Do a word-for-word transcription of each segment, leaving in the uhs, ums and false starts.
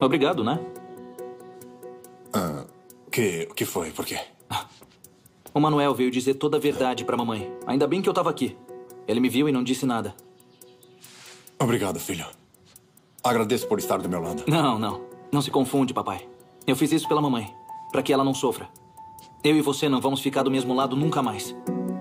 Obrigado, né? Ah, que, o que foi? Por quê? O Manuel veio dizer toda a verdade pra mamãe. Ainda bem que eu tava aqui. Ele me viu e não disse nada. Obrigado, filho. Agradeço por estar do meu lado. Não, não. Não se confunde, papai. Eu fiz isso pela mamãe, pra que ela não sofra. Eu e você não vamos ficar do mesmo lado nunca mais.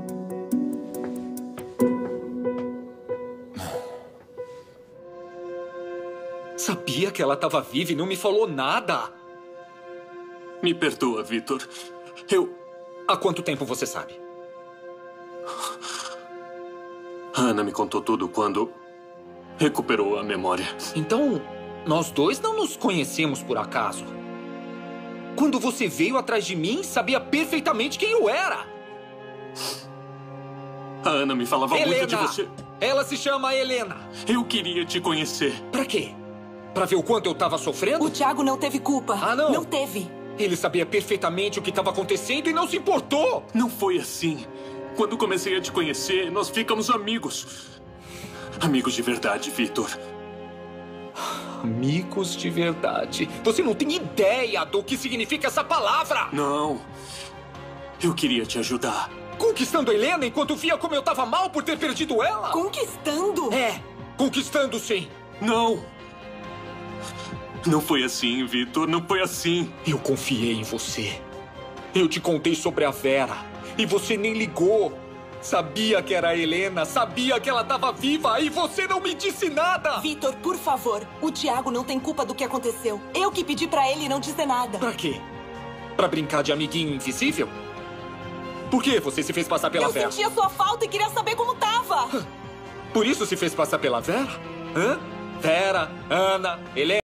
Sabia que ela estava viva e não me falou nada. Me perdoa, Vitor. Eu... Há quanto tempo você sabe? A Ana me contou tudo quando recuperou a memória. Então, nós dois não nos conhecemos por acaso. Quando você veio atrás de mim, sabia perfeitamente quem eu era. A Ana me falava Helena. muito de você. Ela se chama Helena. Eu queria te conhecer. Pra quê? Pra ver o quanto eu tava sofrendo? O Thiago não teve culpa. Ah, não? Não teve. Ele sabia perfeitamente o que estava acontecendo e não se importou. Não foi assim. Quando comecei a te conhecer, nós ficamos amigos. Amigos de verdade, Vitor. Amigos de verdade. Você não tem ideia do que significa essa palavra. Não. Eu queria te ajudar. Conquistando a Helena enquanto via como eu tava mal por ter perdido ela? Conquistando? É, conquistando sim. Não. Não foi assim, Vitor. Não foi assim. Eu confiei em você. Eu te contei sobre a Vera. E você nem ligou. Sabia que era a Helena. Sabia que ela estava viva. E você não me disse nada. Vitor, por favor. O Thiago não tem culpa do que aconteceu. Eu que pedi pra ele não dizer nada. Pra quê? Pra brincar de amiguinho invisível? Por que você se fez passar pela Eu Vera? Eu sentia sua falta e queria saber como tava. Por isso se fez passar pela Vera? Hã? Vera, Ana, Helena...